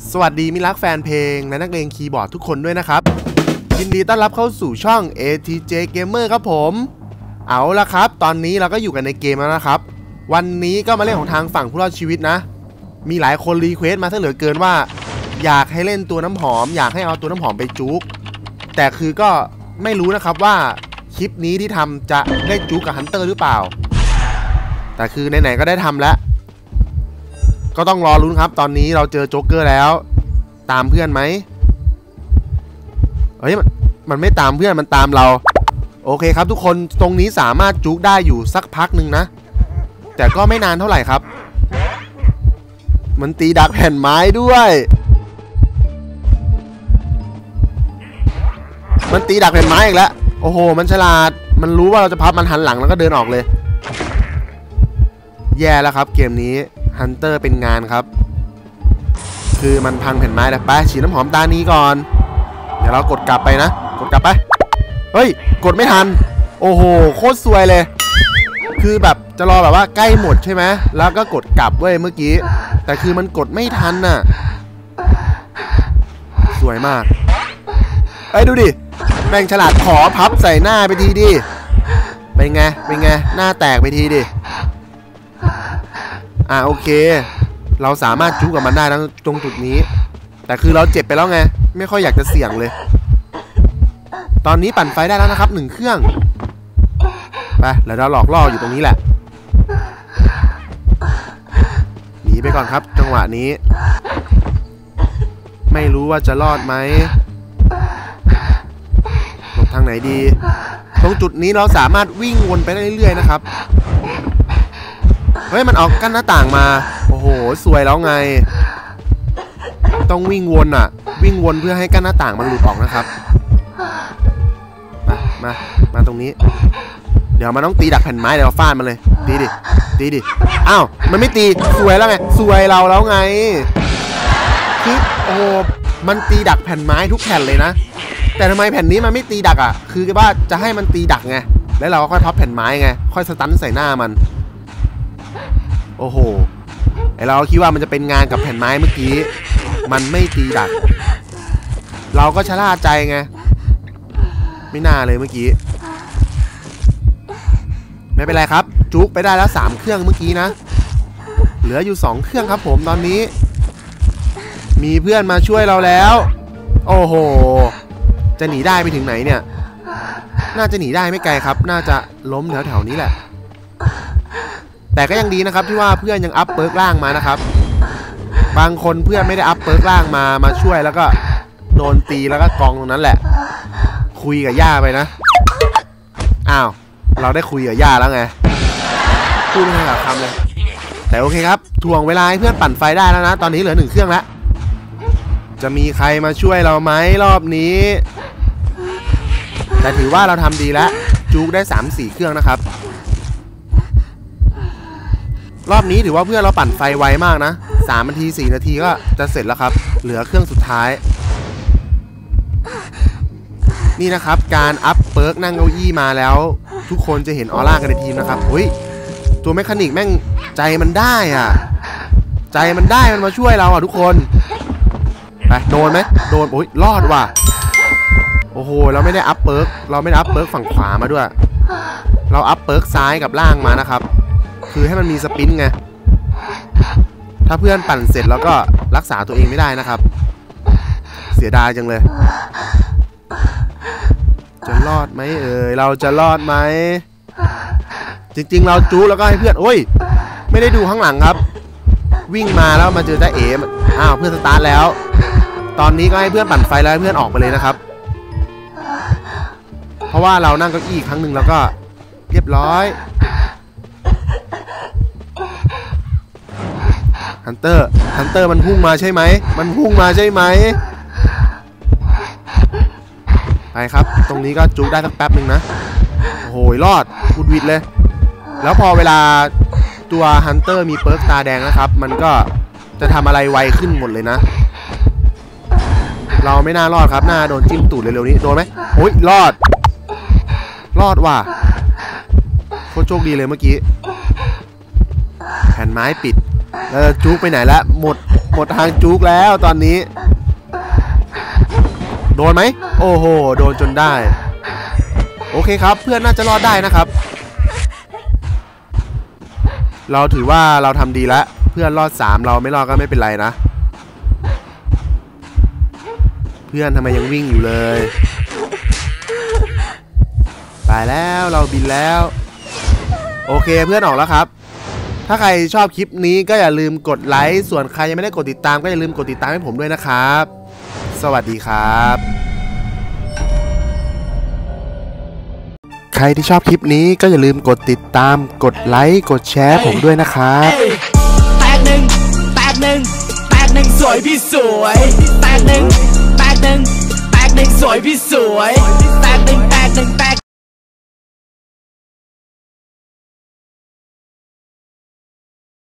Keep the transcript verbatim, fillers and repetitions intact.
สวัสดีมิรักแฟนเพลงและนักเลงคีย์บอร์ดทุกคนด้วยนะครับยินดีต้อนรับเข้าสู่ช่อง เอ ที เจ Gamer ครับผมเอาละครับตอนนี้เราก็อยู่กันในเกมแล้วนะครับวันนี้ก็มาเล่นของทางฝั่งผู้รอดชีวิตนะมีหลายคนรีเควสต์มาซะเหลือเกินว่าอยากให้เล่นตัวน้ำหอมอยากให้เอาตัวน้ำหอมไปจุกแต่คือก็ไม่รู้นะครับว่าคลิปนี้ที่ทำจะได้จุกกับฮันเตอร์หรือเปล่าแต่คือไหนๆก็ได้ทำแล้วก็ต้องรอลุ้นครับตอนนี้เราเจอโจ๊กเกอร์แล้วตามเพื่อนไหมเฮ้ยมันมันไม่ตามเพื่อนมันตามเราโอเคครับทุกคนตรงนี้สามารถจุกได้อยู่สักพักหนึ่งนะแต่ก็ไม่นานเท่าไหร่ครับมันตีดักแผ่นไม้ด้วยมันตีดักแผ่นไม้อีกแล้วโอ้โหมันฉลาดมันรู้ว่าเราจะพับมันหันหลังแล้วก็เดินออกเลยแย่แล้วครับเกมนี้ฮันเตอร์เป็นงานครับคือมันพังแผ่นไม้แล้วไปฉีดน้ำหอมตานี้ก่อนเดี๋ยวเรากดกลับไปนะกดกลับไปเฮ้ยกดไม่ทันโอ้โหโคตรซวยเลยคือแบบจะรอแบบว่าใกล้หมดใช่ไหมแล้วก็กดกลับเว้ยเมื่อกี้แต่คือมันกดไม่ทันน่ะสวยมากเอ้ยดูดิแม่งฉลาดขอพับใส่หน้าไปทีดิเป็นไงเป็นไงหน้าแตกไปทีดิอ่ะโอเคเราสามารถจุกกับมันได้นะตรงจุดนี้แต่คือเราเจ็บไปแล้วไงไม่ค่อยอยากจะเสี่ยงเลยตอนนี้ปั่นไฟได้แล้วนะครับหนึ่งเครื่องไปแล้วเราหลอกล่ออยู่ตรงนี้แหละหนีไปก่อนครับจังหวะนี้ไม่รู้ว่าจะรอดไหมหลบทางไหนดีตรงจุดนี้เราสามารถวิ่งวนไปได้เรื่อยๆนะครับเฮ้ยมันออกกั้นหน้าต่างมาโอ้โหสวยแล้วไงต้องวิ่งวนอ่ะวิ่งวนเพื่อให้กั้นหน้าต่างมันหลุดออกนะครับมามามาตรงนี้เดี๋ยวมันต้องตีดักแผ่นไม้เดี๋ยวเราฟาดมันเลยตีดิตีดิอ้าวมันไม่ตีสวยแล้วไงสวยเราแล้วไงคือโอ้โหมันตีดักแผ่นไม้ทุกแผ่นเลยนะแต่ทำไมแผ่นนี้มันไม่ตีดักอ่ะคือว่าจะให้มันตีดักไงแล้วเราก็ค่อยพับแผ่นไม้ไงค่อยสตันใส่หน้ามันโอ้โหไอเราคิดว่ามันจะเป็นงานกับแผ่นไม้เมื่อกี้มันไม่ตีดักเราก็ชะล่าใจไงไม่น่าเลยเมื่อกี้ไม่เป็นไรครับจุกไปได้แล้วสามเครื่องเมื่อกี้นะเหลืออยู่สองเครื่องครับผมตอนนี้มีเพื่อนมาช่วยเราแล้วโอ้โหจะหนีได้ไปถึงไหนเนี่ยน่าจะหนีได้ไม่ไกลครับน่าจะล้มแถวๆนี้แหละแต่ก็ยังดีนะครับที่ว่าเพื่อนยังอัพเปิร์กล่างมานะครับบางคนเพื่อนไม่ได้อัพเปิร์กล่างมามาช่วยแล้วก็โดนตีแล้วก็กองตรงนั้นแหละคุยกับย่าไปนะอ้าวเราได้คุยกับย่าแล้วไงพูดไม่ขาดคำเลยแต่โอเคครับทวงเวลาให้เพื่อนปั่นไฟได้แล้วนะตอนนี้เหลือหนึ่งเครื่องแล้วจะมีใครมาช่วยเราไหมรอบนี้แต่ถือว่าเราทำดีแล้วจุกได้ สามสี่ เครื่องนะครับรอบนี้ถือว่าเพื่อนเราปั่นไฟไวมากนะสามนาทีสี่นาทีก็จะเสร็จแล้วครับเหลือเครื่องสุดท้ายนี่นะครับการอัพเปิร์กนั่งเก้าอี้มาแล้วทุกคนจะเห็นออร่ากันในทีมนะครับเฮ้ยตัวเมคานิกแม่งใจมันได้อ่ะใจมันได้มันมาช่วยเราอ่ะทุกคนไปโดนไหมโดนโอ้ยรอดว่ะโอ้โหเราไม่ได้อัพเปิร์กเราไม่ได้อัพเปิร์กฝั่งขวามาด้วยเราอัพเปิร์กซ้ายกับล่างมานะครับคือให้มันมีสปินไงถ้าเพื่อนปั่นเสร็จแล้วก็รักษาตัวเองไม่ได้นะครับเสียดายจังเลยจะรอดไหมเอ่ยเราจะรอดไหมจริงๆเราจู๊แล้วก็ให้เพื่อนโอ้ยไม่ได้ดูข้างหลังครับวิ่งมาแล้วมาเจอได้เอ๋อ้าวเพื่อนสตาร์ทแล้วตอนนี้ก็ให้เพื่อนปั่นไฟแล้วให้เพื่อนออกไปเลยนะครับเพราะว่าเรานั่งเก้าอี้ครั้งหนึ่งแล้วก็เรียบร้อยฮันเตอร์ฮันเตอร์มันพุ่งมาใช่ไหมมันพุ่งมาใช่ไหมไปครับตรงนี้ก็จุกได้สักแป๊บหนึ่งนะโอ้โหรอดกุดวิดเลยแล้วพอเวลาตัวฮันเตอร์มีเปิร์กตาแดงนะครับมันก็จะทำอะไรไวขึ้นหมดเลยนะเราไม่น่ารอดครับน่าโดนจิ้มตูดเร็วๆนี้โดนไหมโอ้ยรอดรอดว่ะโคตรโชคดีเลยเมื่อกี้แผ่นไม้ปิดแล้วจุกไปไหนแล้วหมดหมดทางจุกแล้วตอนนี้โดนไหมโอ้โหโดนจนได้โอเคครับเพื่อนน่าจะรอดได้นะครับเราถือว่าเราทำดีแล้วเพื่อนรอดสามเราไม่รอดก็ไม่เป็นไรนะเพื่อนทำไมยังวิ่งอยู่เลยตายแล้วเราบินแล้วโอเคเพื่อนออกแล้วครับถ้าใครชอบคลิปนี้ก็อย่าลืมกดไลค์ส่วนใครยังไม่ได้กดติดตามก็อย่าลืมกดติดตามให้ผมด้วยนะครับสวัสดีครับใครที่ชอบคลิปนี้ก็อย่าลืมกดติดตามกดไลค์กดแชร์ผมด้วยนะครับแตกหนึ่งแตกหนึ่งแตกหนึ่งสวยพี่สวยแตกหนึ่งแตกหนึ่งแตกหนึ่งสวยพี่สวย